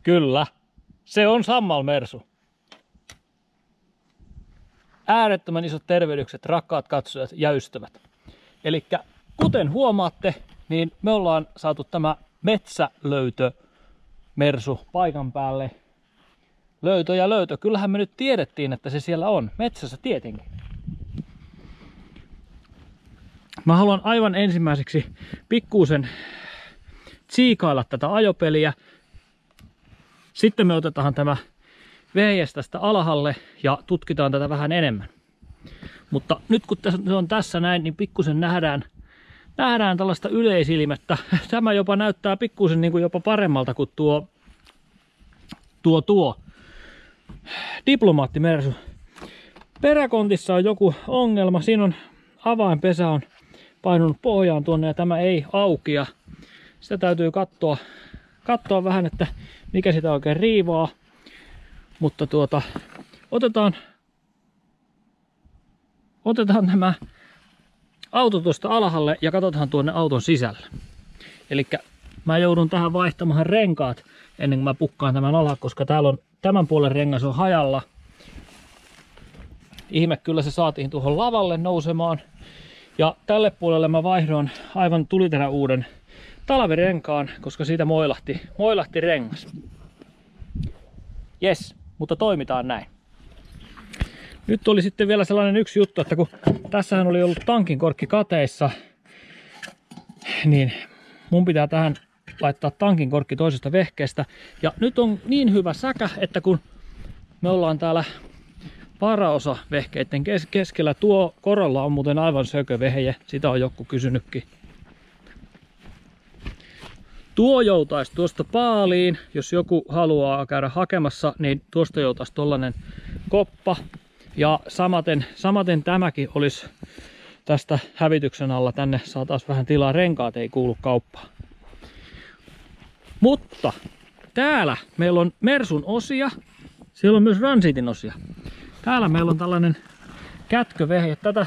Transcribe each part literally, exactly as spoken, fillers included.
Kyllä, se on Sammal Mersu. Äärettömän isot tervehdykset, rakkaat katsojat ja ystävät. Elikkä kuten huomaatte, niin me ollaan saatu tämä metsälöytö Mersu paikan päälle. Löytö ja löytö. Kyllähän me nyt tiedettiin, että se siellä on. Metsässä tietenkin. Mä haluan aivan ensimmäiseksi pikkuisen tsiikailla tätä ajopeliä. Sitten me otetaan tämä vehjes tästä alhaalle ja tutkitaan tätä vähän enemmän. Mutta nyt kun se on tässä näin, niin pikkusen nähdään, nähdään tällaista yleisilmettä. Tämä jopa näyttää pikkusen niin kuin jopa paremmalta kuin tuo, tuo, tuo Diplomaatti Mersu. Peräkontissa on joku ongelma. Siinä on avainpesä on painunut pohjaan tuonne ja tämä ei aukea. Sitä täytyy katsoa, katsoa vähän, että mikä sitä oikein riivaa. Mutta tuota, otetaan, otetaan tämä auto tuosta alhaalle ja katsotaan tuonne auton sisälle. Eli mä joudun tähän vaihtamaan renkaat ennen kuin mä pukkaan tämän alas, koska täällä on tämän puolen rengas on hajalla. Ihme kyllä se saatiin tuohon lavalle nousemaan. Ja tälle puolelle mä vaihdoin aivan tuliterä uuden talvirenkaan, koska siitä moilahti, moilahti rengas. Jes, mutta toimitaan näin. Nyt oli sitten vielä sellainen yksi juttu, että kun tässähän oli ollut tankinkorkki kateissa, niin mun pitää tähän laittaa tankinkorkki toisesta vehkeestä. Ja nyt on niin hyvä säkä, että kun me ollaan täällä varaosa vehkeiden keskellä, tuo korolla on muuten aivan sökövehje, sitä on joku kysynytkin. Tuo joutaisi tuosta paaliin, jos joku haluaa käydä hakemassa, niin tuosta joutaisi tollanen koppa. Ja samaten, samaten tämäkin olisi tästä hävityksen alla, tänne saataisiin vähän tilaa, renkaat ei kuulu kauppaan. Mutta täällä meillä on Mersun osia, siellä on myös Transitin osia. Täällä meillä on tällainen kätkövehje. Tätä,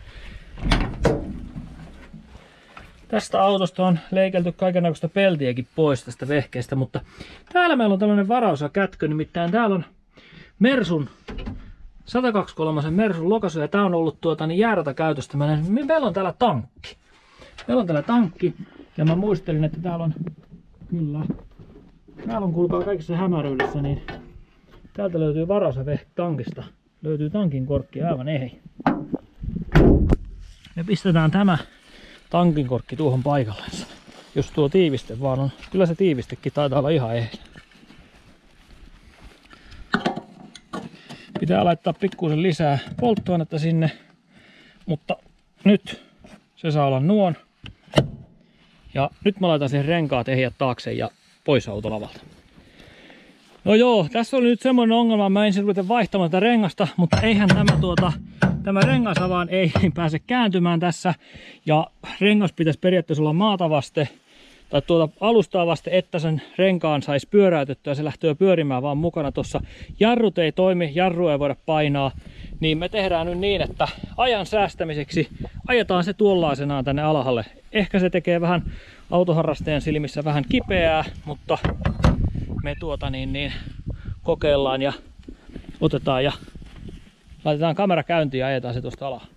tästä autosta on leikelty kaikennäköistä peltiäkin pois tästä vehkeestä, mutta täällä meillä on tällainen varaosa kätkö, nimittäin täällä on Mersun sata kaksikymmentäkolme Mersun lokaisu ja tää on ollut tuota, niin jäärata käytöstä. Meillä on täällä tankki. Meillä on täällä tankki ja mä muistelin, että täällä on kyllä. Täällä on kuulkaa kaikessa hämäryydessä, niin täältä löytyy varaosa tankista. Löytyy tankin korkki aivan ehjä. Me pistetään tämä tankin korkki tuohon paikallensa. Jos tuo tiiviste vaan on. Kyllä se tiivistekin taitaa olla ihan ehjä. Pitää laittaa pikkuisen lisää polttoainetta sinne. Mutta nyt se saa olla nuon. Ja nyt mä laitan sen renkaat ehjät taakse ja pois autolavalta. No joo, tässä oli nyt semmoinen ongelma, mä ensin ruveta vaihtamaan tätä rengasta, mutta eihän tämä tuota, tämä rengasavaan ei pääse kääntymään tässä. Ja rengas pitäisi periaatteessa olla maata vasten, tai tuota alustaa vasten, että sen renkaan saisi pyöräytettyä ja se lähtee pyörimään vaan mukana tuossa. Jarrut ei toimi, jarru ei voida painaa, niin me tehdään nyt niin, että ajan säästämiseksi ajetaan se tuollaisenaan tänne alhaalle. Ehkä se tekee vähän autoharrastajan silmissä vähän kipeää, mutta me tuota niin, niin kokeillaan ja otetaan ja laitetaan kamera käyntiin ja ajetaan se tuosta alas.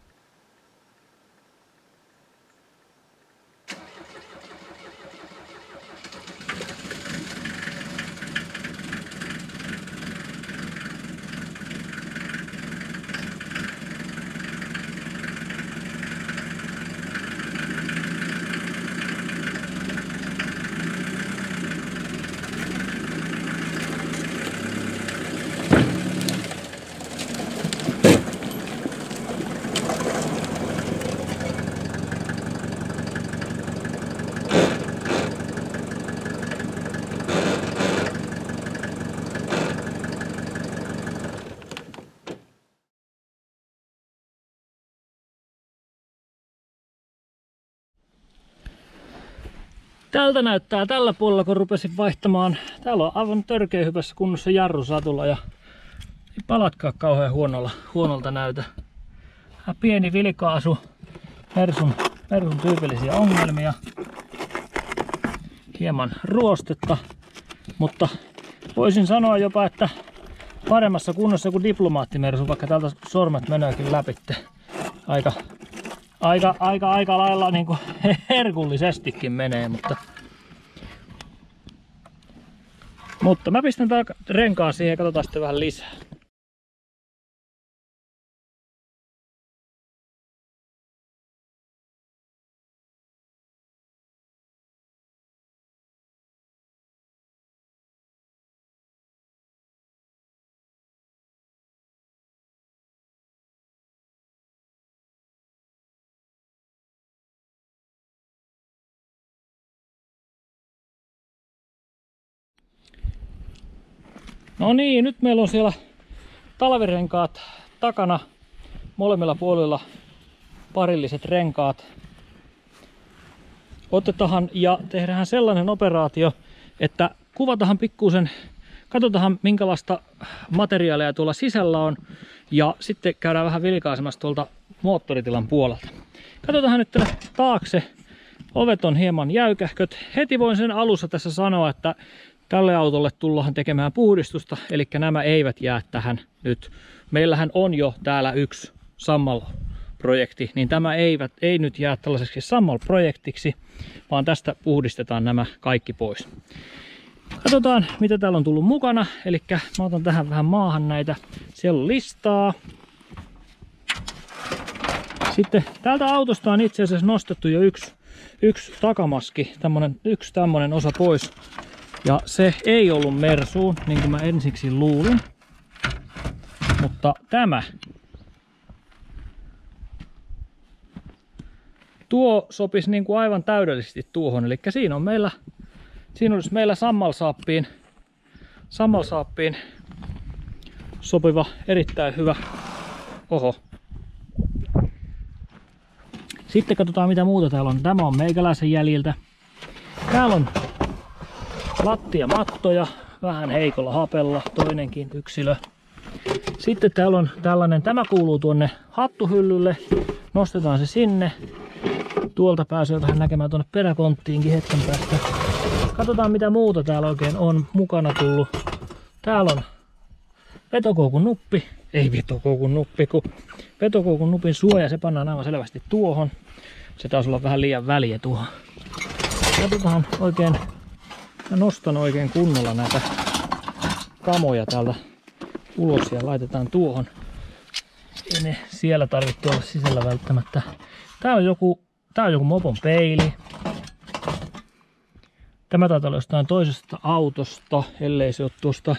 Tältä näyttää tällä puolella, kun rupesin vaihtamaan. Täällä on aivan törkeä hyvässä kunnossa jarrusatulla ja ei palatkaan kauhean huonolla, huonolta näytä. Pieni vilikaasu, Mersun, Mersun tyypillisiä ongelmia. Hieman ruostetta, mutta Voisin sanoa jopa, että paremmassa kunnossa kuin Diplomaattimersu, vaikka täältä sormet meneekin läpi. Aika, aika, aika, aika lailla niin kuin herkullisestikin menee, mutta, mutta mä pistän tää renkaan siihen ja katsotaan sitten vähän lisää. No niin, nyt meillä on siellä talvirenkaat takana, molemmilla puolilla parilliset renkaat. Otetaan ja tehdään sellainen operaatio, että kuvataan pikkuisen, katsotaan minkälaista materiaalia tuolla sisällä on ja sitten käydään vähän vilkaisemassa tuolta moottoritilan puolelta. Katsotaan nyt tänne taakse. Ovet on hieman jäykähköt. Heti voin sen alussa tässä sanoa, että tälle autolle tullaan tekemään puhdistusta, eli nämä eivät jää tähän nyt. Meillähän on jo täällä yksi Sammal-projekti, niin tämä eivät, ei nyt jää tällaiseksi Sammal-projektiksi, vaan tästä puhdistetaan nämä kaikki pois. Katsotaan, mitä täällä on tullut mukana, eli mä otan tähän vähän maahan näitä. Siellä on listaa. Sitten tältä autosta on itse asiassa nostettu jo yksi, yksi takamaski, tämmönen, yksi tämmönen osa pois. Ja se ei ollut Mersuun, niin kuin mä ensiksi luulin. Mutta tämä. Tuo sopisi niin kuin aivan täydellisesti tuohon. Eli siinä on meillä, siinä olisi meillä Sammalsaappiin, Sammalsaappiin sopiva, erittäin hyvä. Oho. Sitten katsotaan mitä muuta täällä on. Tämä on meikäläisen jäljiltä. Täällä on lattiamattoja, vähän heikolla hapella, toinenkin yksilö. Sitten täällä on tällainen, tämä kuuluu tuonne hattuhyllylle, nostetaan se sinne. Tuolta pääsee vähän näkemään tuonne peräkonttiinkin hetken päästä. Katsotaan mitä muuta täällä oikein on mukana tullut. Täällä on vetokoukun nuppi, ei vetokoukun nuppi, kun vetokoukun nupin suoja, se pannaan aivan selvästi tuohon. Se taisi olla vähän liian väliä tuohon. Katsotaan oikein. Mä nostan oikein kunnolla näitä kamoja täältä ulos ja laitetaan tuohon. Ei ne siellä tarvitse olla sisällä välttämättä. Tää on joku, tää on joku mopon peili. Tämä taitaa olla jostain toisesta autosta, ellei se ole tuosta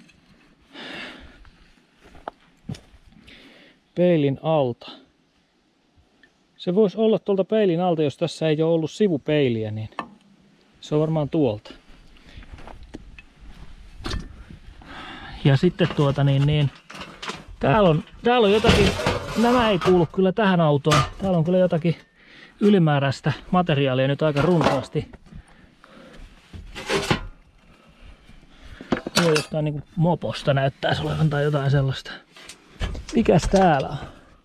peilin alta. Se voisi olla tuolta peilin alta, jos tässä ei ole ollut sivupeiliä, niin se on varmaan tuolta. Ja sitten tuota niin, niin täällä on, täällä on jotakin, nämä ei kuulu kyllä tähän autoon. Täällä on kyllä jotakin ylimääräistä materiaalia nyt aika runsaasti. Tuo jostain niinku moposta näyttäisi olevan tai jotain sellaista. Mikäs täällä on?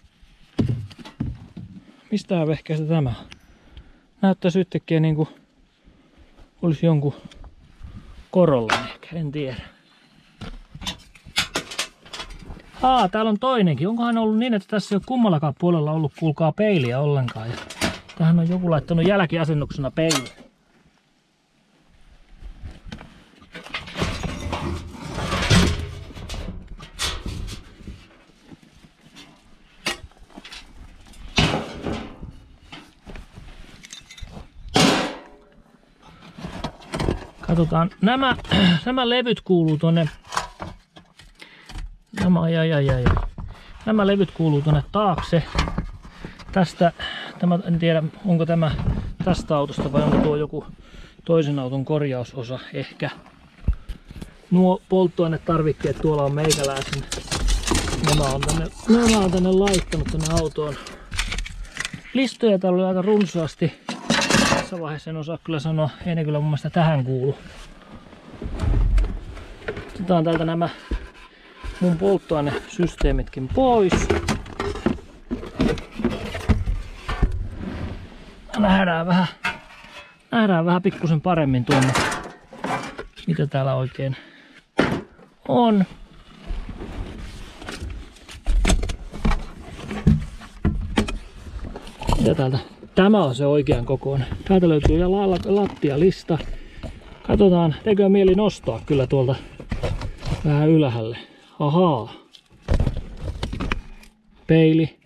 Mistä vehkeästä tämä on? Näyttäisi yhtäkkiä niinku olisi jonkun korolla ehkä, en tiedä. Aa, täällä on toinenkin. Onkohan ollut niin, että tässä ei ole kummallakaan puolella ollut, kuulkaa, peiliä ollenkaan. Ja tähän on joku laittanut jälkiasennuksena peiliä. Katsotaan, nämä, nämä levyt kuuluu tuonne, nämä, ai, ai, ai, ai. nämä levyt kuuluu tuonne taakse. Tästä, tämä, en tiedä onko tämä tästä autosta vai onko tuo joku toisen auton korjausosa ehkä. Nuo polttoainetarvikkeet tuolla on meikäläisen. Nämä on tänne, nämä on tänne laittanut tänne autoon. Listoja täällä oli aika runsaasti. Tässä vaiheessa en osaa kyllä sanoa, ei ne kyllä mun mielestä tähän kuulu. Otetaan täältä nämä mun polttoainesysteemitkin pois. Nähdään vähän, nähdään vähän pikkusen paremmin tuonne, mitä täällä oikein On. Ja täältä. Tämä on se oikean kokoinen. Täältä löytyy jo lattialista. Katsotaan, tekee mieli nostaa kyllä tuolta vähän ylhäälle. Ahaa. Peili.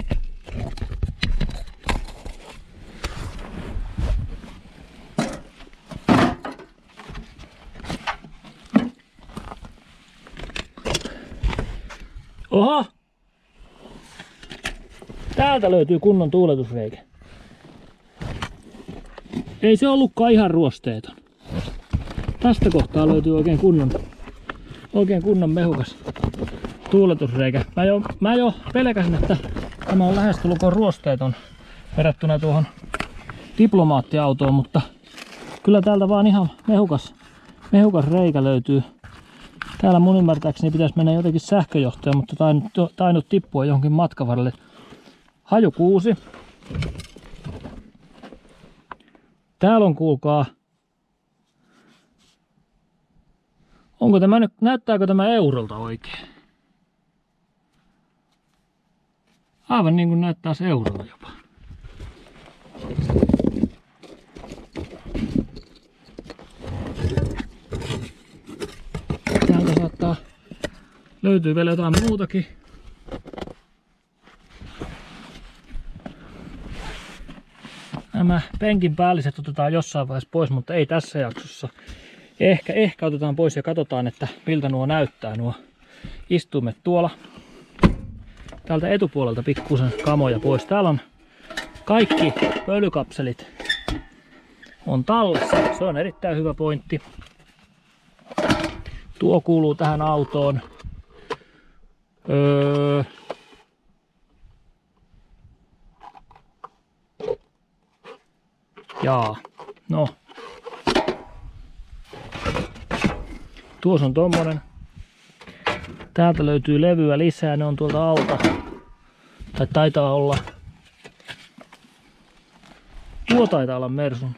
Oho! Täältä löytyy kunnon tuuletusreikä. Ei se ollutkaan ihan ruosteeton. Tästä kohtaa löytyy oikein kunnon, oikein kunnon mehukas tuuletusreikä. Mä jo, mä jo pelkäsin, että tämä on lähestulkoon ruosteeton verrattuna tuohon diplomaattiautoon, mutta kyllä täältä vaan ihan mehukas, mehukas reikä löytyy. Täällä mun ymmärtääkseni pitäisi mennä jotenkin sähköjohtoja, mutta tainnut, tainnut tippua johonkin matkavarrelle. Hajukuusi. Täällä on, kuulkaa, onko tämä nyt, näyttääkö tämä eurolta oikein? Aivan niin kuin näyttää se eurolta jopa. Täältä saattaa löytyy vielä jotain muutakin. Nämä penkin päälliset otetaan jossain vaiheessa pois, mutta ei tässä jaksossa. Ehkä, ehkä otetaan pois ja katsotaan, että miltä nuo näyttää nuo istuimet tuolla. Täältä etupuolelta pikkusen kamoja pois. Täällä on kaikki pölykapselit on tallessa. Se on erittäin hyvä pointti. Tuo kuuluu tähän autoon. Öö... Jaa, no. Tuossa on tommonen. Täältä löytyy levyä lisää, ne on tuolta alta. Tai taitaa olla. Tuo taitaa olla Mersun.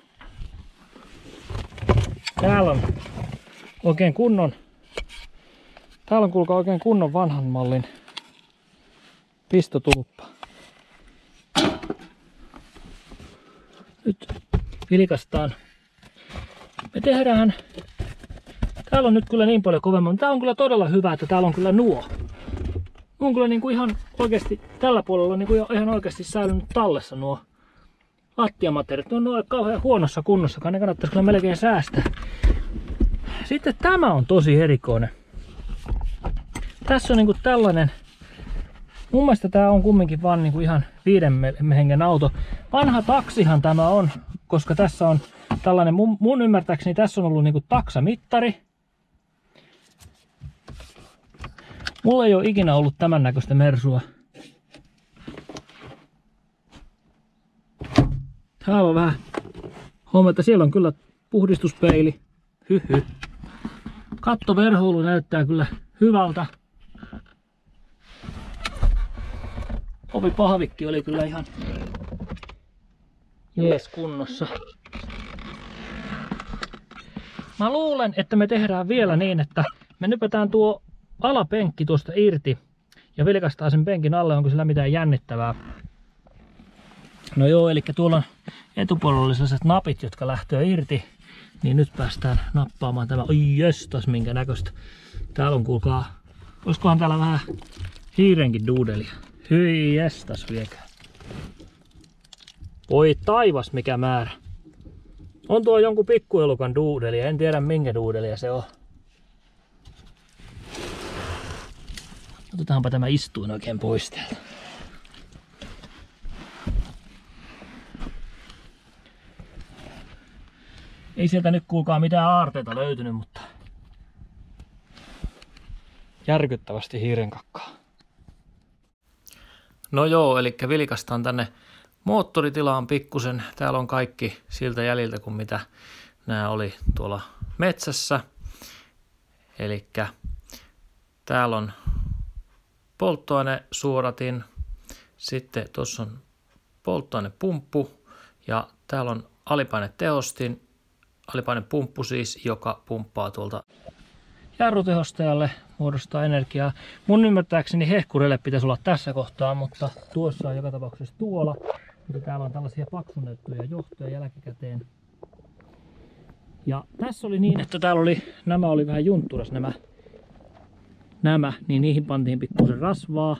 Täällä on oikein kunnon. Täällä on kuulkaa oikein kunnon vanhan mallin pistotulppa. Nyt vilkastaan. Me tehdään. Täällä on nyt kyllä niin paljon kovemmin. Tää on kyllä todella hyvä, että täällä on kyllä nuo. On kyllä niinku ihan oikeasti, tällä puolella on niinku ihan oikeasti säilynyt tallessa nuo lattiamateriaalit. Ne on noin kauhean huonossa kunnossa, ne kannattaisi kyllä melkein säästää. Sitten tämä on tosi erikoinen. Tässä on niinku tällainen. Mun mielestä tää on kumminkin vaan niinku ihan viiden hengen auto. Vanha taksihan tämä on, koska tässä on tällainen, mun, mun ymmärtääkseni tässä on ollut niinku taksamittari. Mulla ei ole ikinä ollut tämän näköistä Mersua. Täällä on vähän homma, että siellä on kyllä puhdistuspeili. Hyhy. Kattoverhoilu näyttää kyllä hyvältä. Ovipahvikki oli kyllä ihan jees kunnossa. Mä luulen, että me tehdään vielä niin, että me nypätään tuo alapenkki tuosta irti ja vilkastaa sen penkin alle, onko sillä mitään jännittävää. No joo, eli tuolla on etupuolella sellaiset napit, jotka lähtee irti, niin nyt päästään nappaamaan tämä. Oi jestas, minkä näköistä. Täällä on, kuulkaa, olisikohan täällä vähän hiirenkin duudelia. Hyi jestas viekää. Voi taivas mikä määrä. On tuo jonkun pikkuelukan duudelia, en tiedä minkä duudelia se on. Otetaanpa tämä istuin oikein pois täältä. Ei sieltä nyt kuulkaa mitään aarteita löytynyt, mutta järkyttävästi hiirenkakkaa. No joo, eli vilkastaan tänne moottoritilaan pikkusen. Täällä on kaikki siltä jäljiltä kuin mitä nämä oli tuolla metsässä. Eli täällä on polttoainesuodatin, sitten tuossa on polttoainepumppu ja täällä on alipainetehostin, alipainepumppu siis, joka pumppaa tuolta jarrutehostajalle muodostaa energiaa. Mun ymmärtääkseni hehkureille pitäisi olla tässä kohtaa, mutta tuossa on joka tapauksessa tuolla. Mutta täällä on tällaisia paksunnettuja johtoja jälkikäteen. Ja tässä oli niin, että täällä oli, nämä oli vähän juntturas nämä, nämä, niin niihin pantiin pikkusen rasvaa.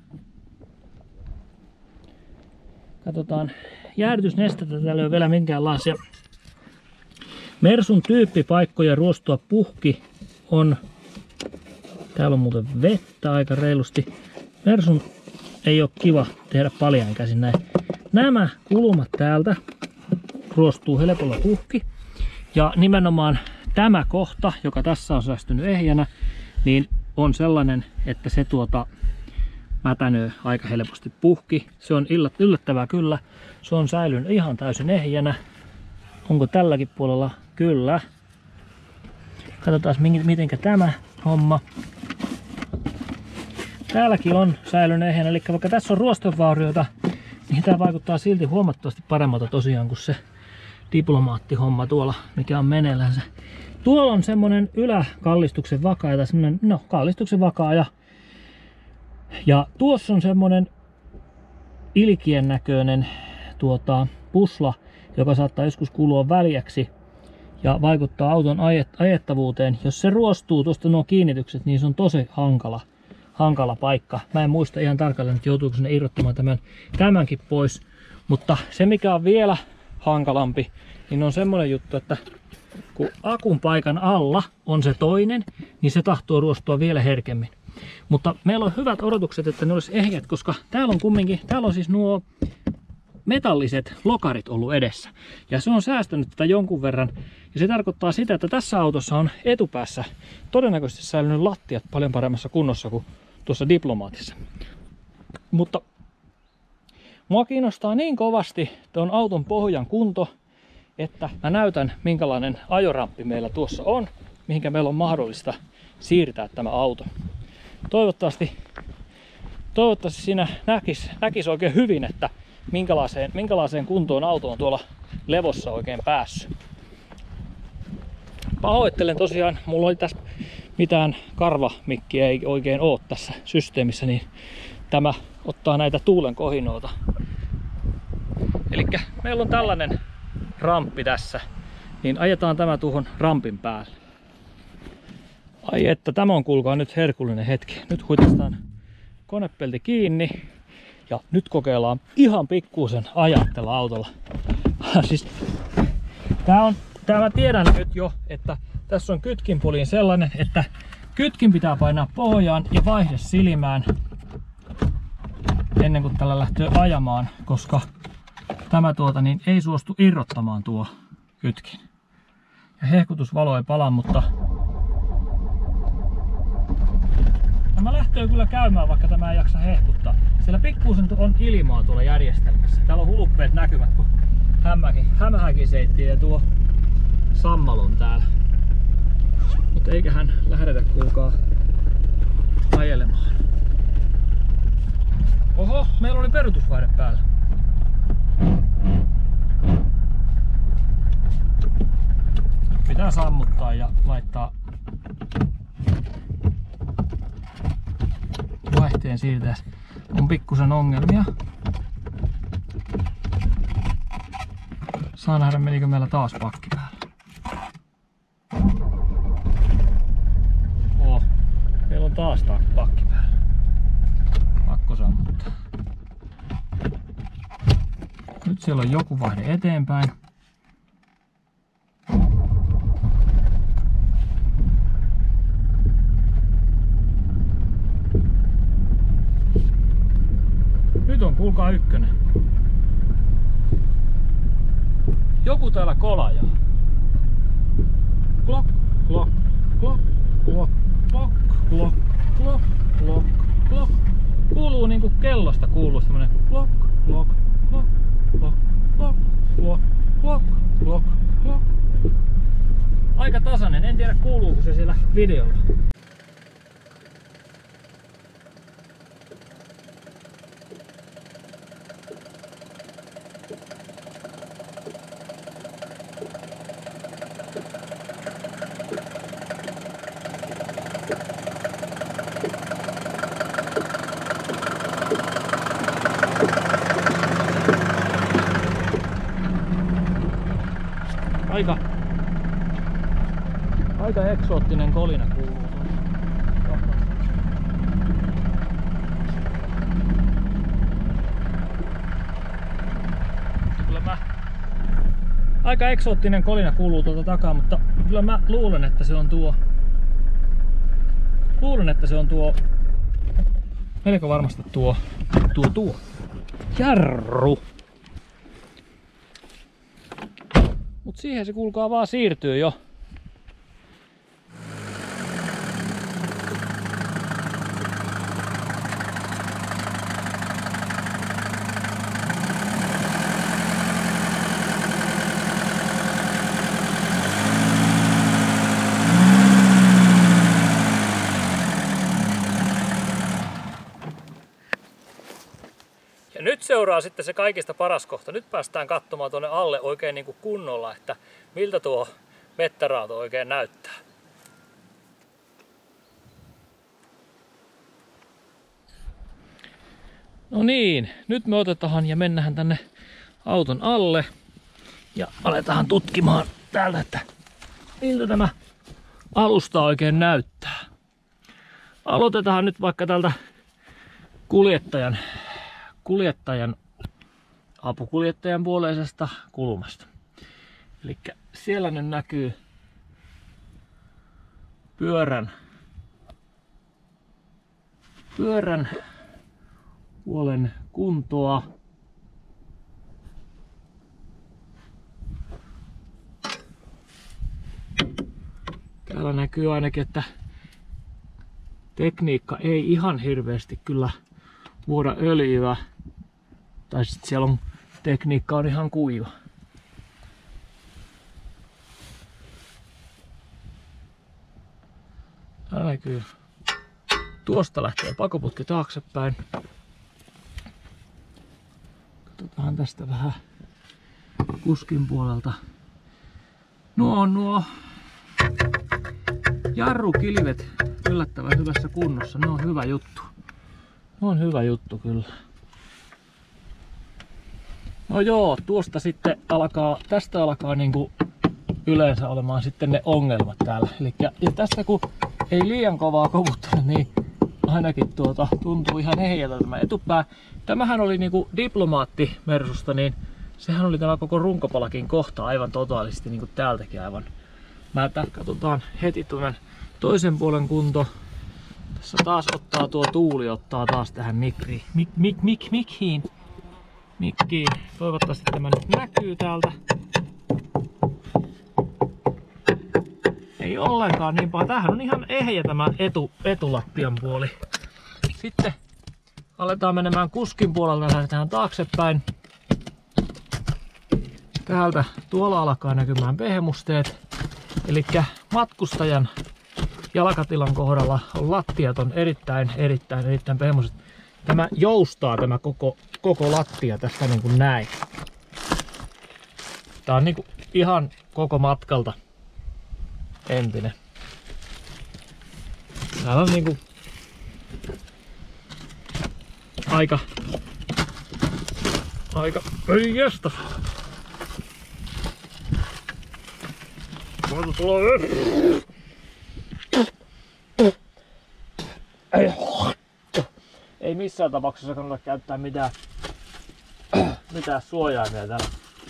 Katsotaan jäähdytysnestettä, täällä ei ole vielä minkäänlaisia. Mersun tyyppipaikkoja ruostua puhki on, täällä on muuten vettä aika reilusti. Mersun ei ole kiva tehdä paljain käsin näin. Nämä kulmat täältä ruostuu helpolla puhki. Ja nimenomaan tämä kohta, joka tässä on säästynyt ehjänä, niin on sellainen, että se tuota mätänöö aika helposti puhki. Se on yllättävää kyllä. Se on säilynyt ihan täysin ehjänä. Onko tälläkin puolella? Kyllä. Katsotaan mitenkä tämä homma. Täälläkin on säilynyt ehjänä. Eli vaikka tässä on ruostovaurioita, niin tämä vaikuttaa silti huomattavasti paremmalta tosiaan kuin se diplomaattihomma tuolla, mikä on meneillänsä. Tuolla on semmonen yläkallistuksen vakaaja, semmonen, no kallistuksen vakaaja. Ja tuossa on semmonen ilkien näköinen tuota, pusla, joka saattaa joskus kulua väljäksi ja vaikuttaa auton ajet, ajettavuuteen. Jos se ruostuu tuosta nuo kiinnitykset, niin se on tosi hankala, hankala paikka. Mä en muista ihan tarkalleen, että joutuuko sinne irrottamaan tämän, tämänkin pois. Mutta se mikä on vielä hankalampi, niin on semmoinen juttu, että kun akun paikan alla on se toinen, niin se tahtoo ruostua vielä herkemmin. Mutta meillä on hyvät odotukset, että ne olisi ehjät, koska täällä on kumminkin, täällä on siis nuo metalliset lokarit ollut edessä. Ja se on säästänyt tätä jonkun verran. Ja se tarkoittaa sitä, että tässä autossa on etupäässä todennäköisesti säilynyt lattiat paljon paremmassa kunnossa kuin tuossa diplomaatissa. Mutta mua kiinnostaa niin kovasti tuon auton pohjan kunto, että mä näytän minkälainen ajoramppi meillä tuossa on, mihinkä meillä on mahdollista siirtää tämä auto. Toivottavasti, toivottavasti siinä näkisi, näkisi oikein hyvin, että minkälaiseen, minkälaiseen kuntoon auto on tuolla levossa oikein päässyt. Pahoittelen tosiaan, mulla oli tässä mitään karvamikkiä ei oikein ole tässä systeemissä, niin tämä ottaa näitä tuulen kohinoita. Elikkä meillä on tällainen ramppi tässä, niin ajetaan tämä tuohon rampin päälle. Ai että, tämä on kuulkaa nyt herkullinen hetki. Nyt huitaistaan konepelti kiinni ja nyt kokeillaan ihan pikkuisen ajaa tällä autolla. Siis, tää on, tää mä tiedän nyt jo, että tässä on kytkinpuliin sellainen, että kytkin pitää painaa pohjaan ja vaihde silmään ennen kuin tällä lähtee ajamaan, koska tämä tuota niin ei suostu irrottamaan tuo kytkin. Ja hehkutusvalo ei palaa, mutta tämä lähtee kyllä käymään, vaikka tämä ei jaksa hehkuttaa. Siellä pikkuisen on ilmaa tuolla järjestelmässä. Täällä on hulppeet näkymät, kun hämähäkin, hämähäkin seittiin ja tuo sammalon täällä. Mutta eiköhän lähdetä kuulkaa ajelemaan. Oho, meillä oli peruutusvaihde päällä. Pitää sammuttaa ja laittaa vaihteen siirtäessä. On pikkusen ongelmia. Saa nähdä, menikö meillä taas pakki päällä. Oh, meillä on taas pakki päällä. Pakko sammuttaa. Nyt siellä on joku vaihde eteenpäin. Nyt on kuulkaa ykkönen. Joku täällä kolajaa. Klok, klok, klok, klok, klok, klok, klok, klok, klok. Kuuluu niinku kellosta kuuluu semmonen klok, klok, klok, klok, klok, klok, klok, klok, klok. Aika tasainen, en tiedä kuuluuko se siellä videolla. Aika, aika eksoottinen kolina kuuluu. Kyllä mä, aika eksoottinen kolina kuuluu tuolta takaa, mutta kyllä mä luulen, että se on tuo. Luulen, että se on tuo. Melko varmasti tuo. Tuo tuo. Jarru. Mut siihen se kuulkaa vaan siirtyy jo. Ja nyt seuraa sitten se kaikista paras kohta. Nyt päästään katsomaan tuonne alle oikein niin kuin kunnolla, että miltä tuo mettäraato oikein näyttää. No niin, nyt me otetaan ja mennään tänne auton alle ja aletaan tutkimaan täältä, että miltä tämä alusta oikein näyttää. Aloitetaan nyt vaikka tältä kuljettajan kuljettajan, apukuljettajan puoleisesta kulmasta. Eli siellä nyt näkyy pyörän, pyörän puolen kuntoa. Täällä näkyy ainakin, että tekniikka ei ihan hirveästi kyllä vuoda öljyä. Tai sitten siellä on tekniikka on ihan kuiva. Tää näkyy. Tuosta lähtee pakoputki taaksepäin. Katsotaan tästä vähän kuskin puolelta. Nuo on nuo jarrukilvet yllättävän hyvässä kunnossa. Ne on hyvä juttu. Ne on hyvä juttu kyllä. No joo, tuosta sitten alkaa, tästä alkaa niinku yleensä olemaan sitten ne ongelmat täällä. Elikkä, ja tästä kun ei liian kovaa kovuttele, niin ainakin tuota tuntuu ihan ehjältä tämä etupää. Tämähän oli niinku diplomaatti Mersusta, niin sehän oli tämä koko runkopalakin kohta aivan totaalisesti niinku täältäkin aivan. Mä katsotaan heti tuon toisen puolen kunto. Tässä taas ottaa tuo tuuli, ottaa taas tähän mikriin. Mik, mik, mik, mikkiin. Mikkiin. Toivottavasti tämä nyt näkyy täältä. Ei ollenkaan niin paha. Tämähän on ihan ehjä tämä etu, etulattian puoli. Sitten aletaan menemään kuskin puolelta, lähdetään taaksepäin. Täältä tuolla alkaa näkymään pehmusteet. Eli matkustajan jalkatilan kohdalla on lattiat on erittäin, erittäin, erittäin pehmuiset. Tämä joustaa tämä koko, koko lattia tästä niin kuin näin. Tää on niin kuin ihan koko matkalta entinen. Täällä on niin kuin aika, aika, ei jestas. Ei missään tapauksessa kannata käyttää mitään, mitään suojaimia täällä.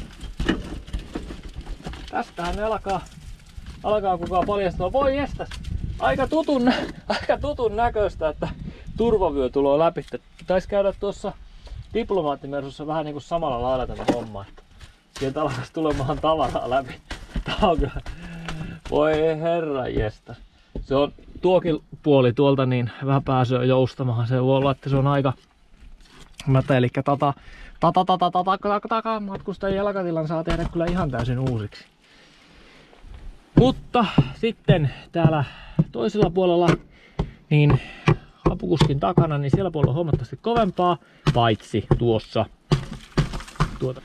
Tästähän ne alkaa, alkaa kukaan paljastua. Voi jestas! Aika tutun, aika tutun näköistä, että turvavyö tulee läpi. Taisi käydä tuossa diplomaattimersussa vähän niinku samalla lailla tämä homma. Että sieltä alkaisi tulemaan tavaraa läpi. Tää on kyllä... Voi herra jestas. Se on tuokin puoli tuolta niin vähän pääsee joustamaan. Se voi olla, että se on aika mätä. Eli tata, tata, tata, tata, tata, tata, matkustajien jalkatilan saa tehdä kyllä ihan täysin uusiksi. Mutta sitten täällä toisella puolella, niin apukuskin takana, niin siellä puolella on huomattavasti kovempaa, paitsi tuossa. Tuota.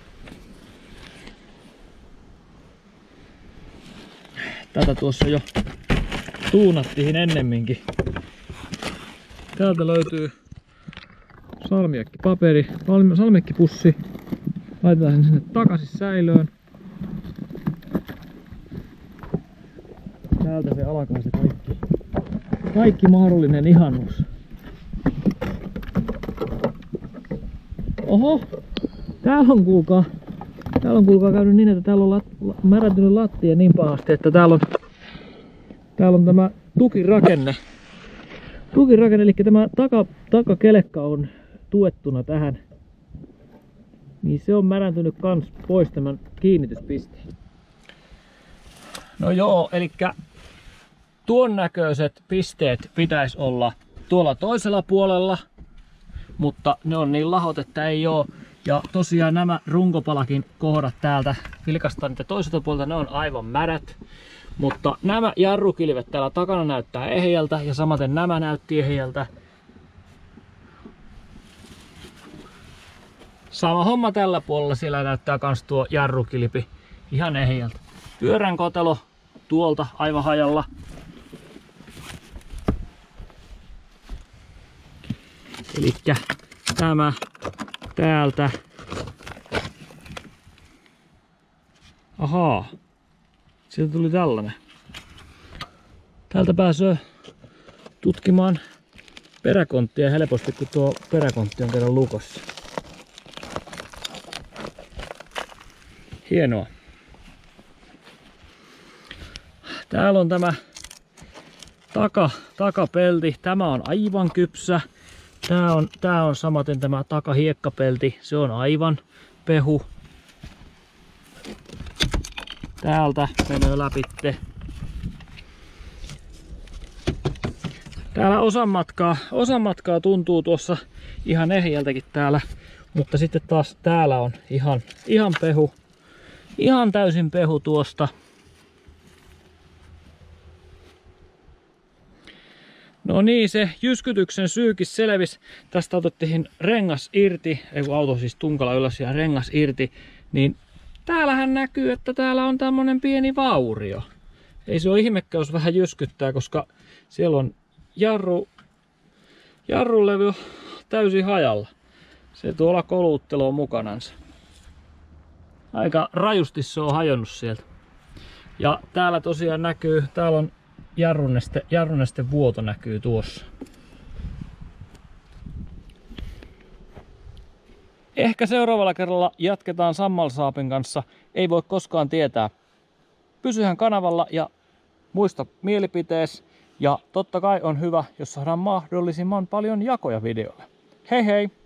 Tätä tuossa jo tuunattiin ennemminkin. Täältä löytyy salmiakkipaperi, salmiakkipussi. Laitetaan sen sinne takaisin säilöön. täältä se alkaa se kaikki, kaikki mahdollinen ihanuus. Oho! Täällä on kuulkaa, täällä on kuulkaa käynyt niin, että täällä on lat, märäntynyt lattia niin pahasti, että täällä on, täällä on tämä tukirakenne. Tukirakenne, eli tämä taka, takakelekka on tuettuna tähän. Niin se on märäntynyt kans pois tämän kiinnityspisteen. No joo, eli tuon näköiset pisteet pitäisi olla tuolla toisella puolella, mutta ne on niin lahot, että ei oo. Ja tosiaan nämä runkopalakin kohdat täältä, vilkastaan niitä toiselta puolelta, ne on aivan märät. Mutta nämä jarrukilvet täällä takana näyttää ehjältä ja samaten nämä näytti ehjältä. Sama homma tällä puolella, siellä näyttää kans tuo jarrukilpi ihan ehjältä. Pyörän kotelo tuolta aivan hajalla. Elikkä tämä täältä. Ahaa. Sieltä tuli tällainen. Täältä pääsee tutkimaan peräkonttia helposti, kun tuo peräkontti on kerran lukossa. Hienoa. Täällä on tämä taka, takapelti. Tämä on aivan kypsä. Tää on, tää on samaten tämä takahiekkapelti. Se on aivan pehu. Täältä menee läpitte. Täällä osan matkaa, osan matkaa tuntuu tuossa ihan ehjältäkin täällä. Mutta sitten taas täällä on ihan, ihan pehu. Ihan täysin pehu tuosta. No niin, se jyskytyksen syykin selvisi. Tästä otettiin rengas irti, ei kun auto siis tunkalla ylös ja rengas irti. Niin täällähän näkyy, että täällä on tämmönen pieni vaurio. Ei se ole ihmekkä, jos vähän jyskyttää, koska siellä on jarru, jarrulevy täysin hajalla. Se tuolla koluttelee mukanansa. Aika rajusti se on hajonnut sieltä. Ja täällä tosiaan näkyy, täällä on jarruneste, jarruneste vuoto näkyy tuossa. Ehkä seuraavalla kerralla jatketaan sammalsaapin kanssa. Ei voi koskaan tietää. Pysyhän kanavalla ja muista mielipitees. Ja totta kai on hyvä, jos saadaan mahdollisimman paljon jakoja videolle. Hei hei!